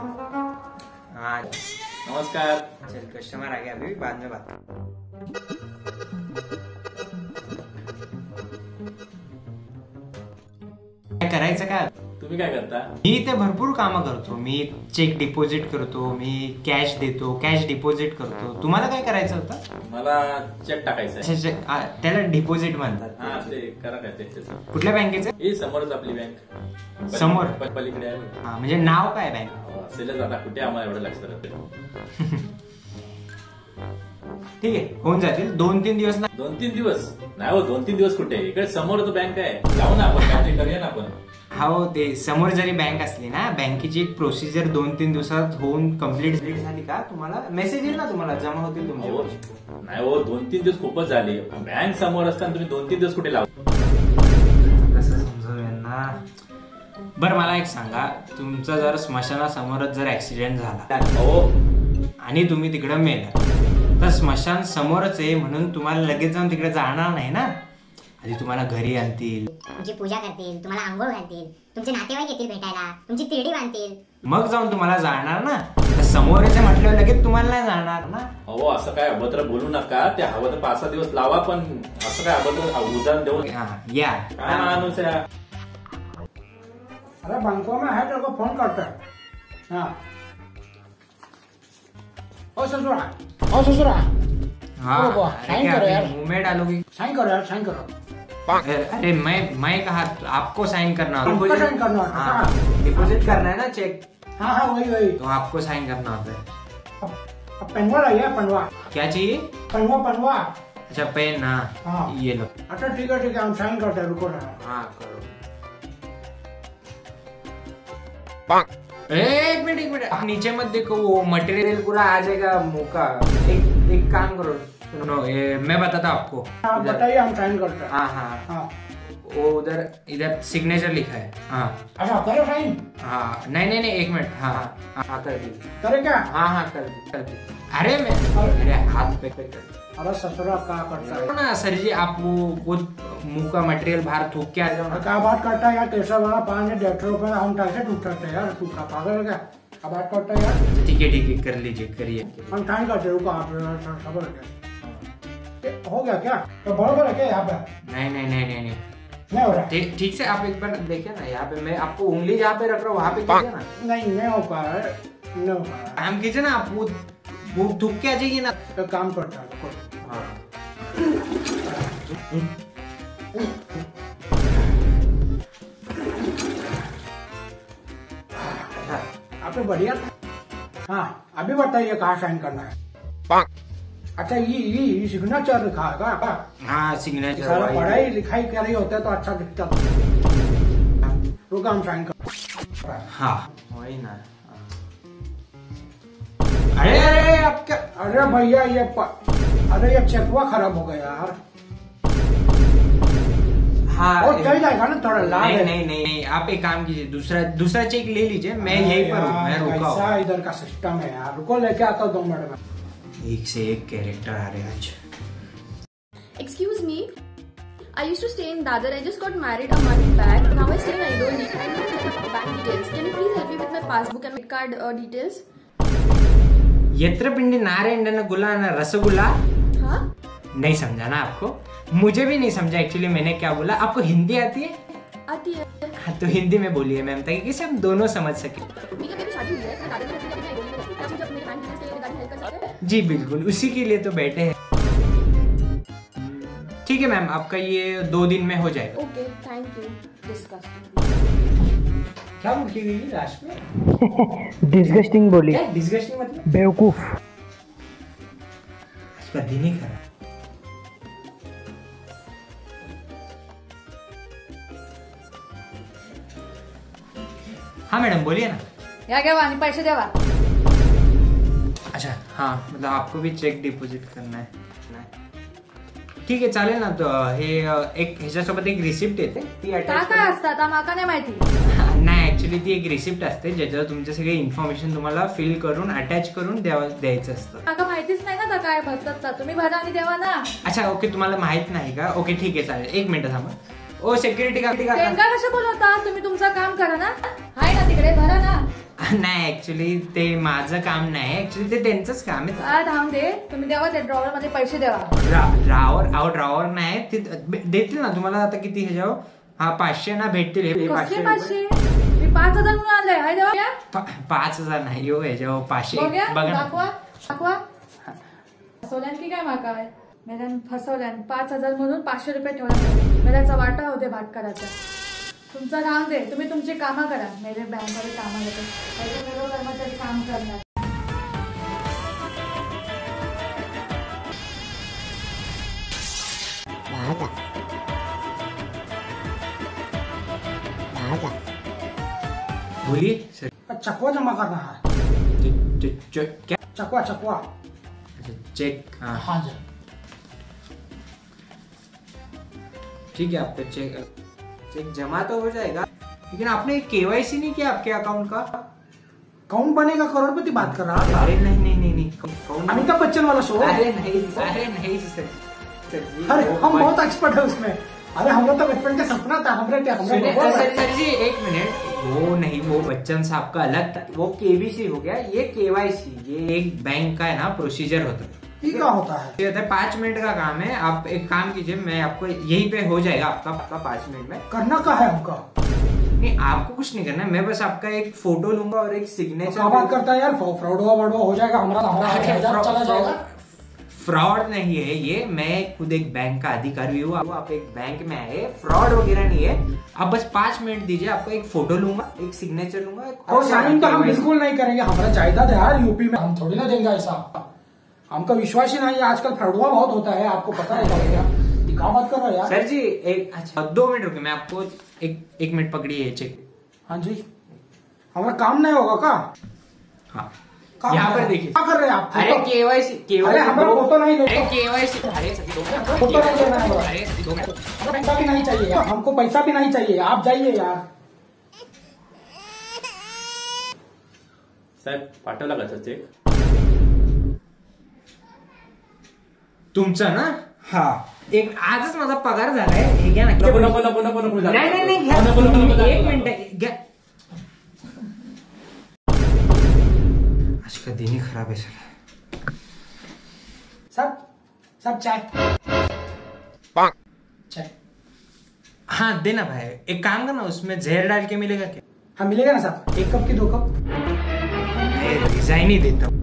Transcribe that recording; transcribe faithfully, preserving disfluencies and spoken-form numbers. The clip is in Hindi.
हाँ नमस्कार। चल कस्टमर आ गया, अभी बाद में बात। काय करायचं काय? तुम्ही काय करता? मी इथे भरपूर कामं करतो. मी चेक डिपॉझिट करतो, मी कॅश देतो, कॅश डिपॉझिट करतो. तुम्हाला काय करायचं होतं? मला चेक टाकायचा आहे. अच्छा, check, आ, त्याला डिपॉझिट म्हणतात. हा ते करा काय ते त्याचं. कुठल्या बँकेचं? हे समोरच आपली बँक समोर? प- पलीकडे आहे. हा, म्हणजे नाव काय बँक? असेलच आता, कुठे आम्हाला एवढं लक्षात राहते. ठीक आहे, होऊन जातील. दोन तीन दिवस ना. दोन तीन दिवस नाही हो, दोन तीन दिवस कुठे? इकडे समोर तो बँक आहे, जाऊ ना आपण, काय ते करूया ना आपण. हो, ते समोर जरी बँक असली ना, बँकेची एक प्रोसिजर दोन तीन दिवसात होऊन कम्प्लीट झाली का तुम्हाला मेसेज येईल ना, तुम्हाला जमा होतील तुमचे हो. पैसे. नाही हो, दोन तीन दिवस खूपच झाले. बँक समोर असताना तुम्ही दोन तीन दिवस कुठे लावा? कसं समजावं यांना? बरं मला एक सांगा, तुमचा जर स्मशानासमोरच जर ऍक्सिडेंट झाला हो आणि तुम्ही तिकडे मेला, तर स्मशान समोरच आहे म्हणून तुम्हाला लगेच जाऊन तिकडे जाणार नाही ना. आधी तुम्हाला घरी आणतील, तुमची पूजा करतील, तुम्हाला आंघोळ घालतील, तुमचे नातेवाईक येतील भेटायला, तुमची तिरडी बांधतील, मग जाऊन तुम्हाला जाणार ना. तर समोरच आहे म्हटल्यावर लगेच तुम्हाला नाही जाणार ना. हो, असं काय अभद्र बोलू नका. ते हवं तर पाच सहा दिवस लावा, पण असं काय अभद्र उदाहरण देऊन हा, या काय माणूस आहे? अरे बैंकों में है, तेरे को फोन करता है। हाँ ओ ससुरा, ओ ससुरा, हाँ, ओ बुआ, अरे साइन क्या करो अभी यार। मुंह में डालोगी? साइन करो यार, साइन करो। अरे अरे, मैं मैं कहा आपको साइन करना होता हमको साइन करना होता है। हाँ, डिपॉजिट करना है ना चेक, हाँ हाँ वही वही। तो आपको साइन करना होता है। अब अब पेनवा लाइए, पेनवा, क्या चाहिए? पेनवा पेनवा। अच्छा पेन, हाँ हाँ। ये लो। अच्छा ठीक है ठीक है, हम साइन करते हैं, रुको ना। हाँ करो। एक मिनट एक मिनट, आप नीचे मत देखो, वो मटेरियल पूरा आ जाएगा मुंह का। एक एक काम करो, सुनो, ये मैं बताता हूँ आपको। हाँ इधर- बताइए, हम साइन करते हैं। हाँ हाँ, हाँ वो उधर इधर सिग्नेचर लिखा है। हाँ अच्छा करो साइन। हाँ, नहीं नहीं नहीं, एक मिनट। हाँ हाँ हाँ, कर दी। करे क्या? हाँ हाँ कर दी कर दी। अरे मैं मेरे हाथ पे कर दी। अरे ससुरा क्या करता है? ना सर जी, आप वो वो मुंह का मटेरियल बाहर थूक के आ जाओ ना। क्या बात करता है यार? कैसा वाला पाँच डेढ़ सौ रुपए हम कैसे टूट सकते हैं यार? तू क्या पागल है क्या? क्या बात करता है यार? ठीक है ठीक है, कर लीजिए, करिए। हम साइन करते, रुको आप खबर है क्या? हो गया क्या? तो बराबर है क्या यहाँ पे? नहीं नहीं नहीं नहीं नहीं, नहीं हो रहा? ठीक ठीक से आप एक बार देखिए ना, यहाँ पे मैं आपको उंगली जहाँ पे रख रहा हूँ वहाँ पे कीजिए ना। नहीं नहीं हो पा रहा है, नहीं हो पा रहा काम कीजिए ना आप, वो वो थूक के आ जाइए ना। है। तो काम करता है, रुको। हाँ आप तो बढ़िया था। हाँ अभी बताइए कहाँ साइन करना है? अच्छा ये ये सिग्नेचर लिखा है क्या? हाँ सिग्नेचर सारा वही। पढ़ाई लिखाई कर रही होता है तो अच्छा दिखता। रुको हम साइन कर। हाँ वही ना। अरे अरे आप क्या? अरे भैया ये प... अरे ये चेकवा खराब हो गया यार। हाँ वो चल जाएगा ना, थोड़ा लाभ नहीं है। नहीं नहीं नहीं, आप एक काम कीजिए, दूसरा दूसरा चेक ले लीजिए, मैं यहीं पर हूँ, मैं रुका हूँ। कैसा इधर का सिस्टम है यार? रुको लेके आता हूँ दो मिनट में। एक से एक कैरेक्टर आ रहे हैं आज। Excuse me, I used to stay in Dadar. I just got married a month back. Now I stay in Aidoli. I need bank details. Can you please help me with my passbook and card uh, details? यत्र पिंडी नारायण गुला न रसगुल्ला। हाँ? नहीं समझा ना आपको? मुझे भी नहीं समझा एक्चुअली मैंने क्या बोला। आपको हिंदी आती है? आती है। हाँ तो हिंदी में बोलिए मैम, ताकि किसी हम दोनों समझ सके। मेरी अभी शादी हुई है। मैं दादर में रहती हूँ, मैं Aidoli में रहती हूँ। क्या मुझे अपने बैंक डिटेल्स के लिए रिगार्डिंग हेल्प कर सकते हैं? जी बिल्कुल, उसी के लिए तो बैठे हैं। ठीक है मैम, आपका ये दो दिन में हो जाएगा। Okay, thank you. Disgusting. क्या बोल के गई लास्ट में? डिस्गस्टिंग बोली। क्या डिस्गस्टिंग मतलब? बेवकूफ। इसका दिन ही खराब। हाँ मैडम बोलिए ना। या घ्यावा आणि पैसे द्यावा। अच्छा हाँ, मतलब आपको भी चेक डिपॉझिट करना है। ठीक आहे चालेल ना, तो हे एक ह्याच्यासोबत एक रिसिप्ट येते ती का अटॅच काय असतात माका नाही माहिती। नाही ऍक्च्युली ती एक रिसिप्ट असते ज्याच्यावर तुमचे सगळे इन्फॉर्मेशन तुम्हाला फिल करून अटॅच करून द्यावं द्यायचं असतं। माका माहितीच नाही ना काय भरतात, तुम्ही भरा आणि द्यावा ना। अच्छा ओके, तुम्हाला माहित नाही का? ओके ठीक आहे चालेल, एक मिनिट थांबा। ओ सिक्युरिटी गार्ड त्यांना कसं बोलवता? तुम्ही तुमचं काम करा ना, हाय ना तिकडे भरा ना। नाही ऍक्च्युली ते माझं काम नाही, ऍक्च्युली ते त्यांचंच काम आहे. काय थांब दे, तुम्ही देवा ते ड्रॉवर मध्ये पैसे देवा. ड्रावर अहो ड्रॉवर नाही ते देतील ना तुम्हाला. आता किती ह्याच्यावर हा पाचशे ना भेटतील. हे कसले पाचशे पाचशे? रुपये. मी पाच हजार म्हणून आणलंय. हाय देवा. पा- पाच हजार नाही हो ह्याच्यावर पाचशे. बघा बघा ना. दाखवा दाखवा. फसवल्यान की काय माका आहे मेल्यान फसवल्यान. पाच हजार म्हणून पाचशे रुपये ठेवला. मेल्याचा वाटा होते भाटकराचा. तुमचं नाव दे, तुम्ही तुमची कामं करा. मेरे बँकमध्ये कामं येते, पहिले मेरे कर्मचारी काम करणार. बोलिए सर. चकवा जमा करना है. च- च- च- क्या चकवा चकवा. अच्छा, चेक. हाँ हाँ जी. ठीक है आपका चेक चेक जमा तो हो जाएगा, लेकिन आपने केवाईसी नहीं किया आपके अकाउंट का. कौन बनेगा करोड़पति बात कर रहा है. अरे नहीं नहीं नहीं नहीं कौन- अमिताभ बच्चन वाला शो. अरे नहीं अरे नहीं सर सर जी, अरे वो हम बच- बहुत एक्सपर्ट है उसमें. अरे हमरा तो बचपन का सपना था. हमरे क्या हमरे सुनिए, बहुत- सर सर जी एक मिनट. वो नहीं, वो बच्चन साहब का अलग था. वो केबीसी हो गया, ये केवाईसी. ये एक बैंक का है ना प्रोसीजर होता है. ये क्या होता है. ये होता है पाँच मिनट का काम है. आप एक काम कीजिए, मैं आपको यहीं पे हो जाएगा आपका आपका पाँच मिनट में. करना क्या है हमका. नहीं आपको कुछ नहीं करना है, मैं बस आपका एक फोटो लूंगा और एक सिग्नेचर. क्या बात करता है यार. फ्रॉड हुआ वर्ड हो जाएगा हमारा. हमारा हजार चला जाएगा. फ्रॉड नहीं है ये. मैं खुद एक बैंक का अधिकारी हूँ. आप आप एक बैंक में आए, फ्रॉड वगैरह नहीं है. आप बस पाँच मिनट दीजिए, आपको एक फोटो लूंगा, एक सिग्नेचर लूंगा. एक- और साइन तो हम बिल्कुल नहीं करेंगे. हमारा जायदाद है यार यूपी में. हम थोड़ी ना देंगे ऐसा. हमका विश्वास ही नहीं है. आजकल फ्रॉडुआ बहुत होता है, आपको पता है क्या. दिखा मत करो यार. सर जी एक अच्छा दो मिनट रुके, मैं आपको एक एक मिनट पकड़िए चेक. हाँ जी. हमारा काम नहीं होगा का. हाँ काम यहाँ पर है? देखिए. क्या कर रहे हैं आप. अरे केवाईसी अरे केवाईसी हमारा फोटो नहीं अरे लेते. केवाईसी अरे सर जी, दो मिनट. फोटो नहीं लेना है हमारा. अरे सर जी, दो मिनट. पैसा भी नहीं चाहिए. हमको पैसा भी नहीं चाहिए. आप जाइए यार. साहेब पाठवला का चेक. तुमचं ना. हा एक आजच माझा पगार झालाय. हे घ्या ना. नको नको नको नको नको नाही नाही नाही घ्या. नको नको नको एक मिनिट घ्या. आज का दिन ही खराब है सर. सब सब चाय. चाय. हाँ देना भाई. एक काम करना, उसमें जहर डाल के मिलेगा क्या. हाँ मिलेगा ना साहब. एक कप की दो कप. मैं रिजाइन ही देता हूँ.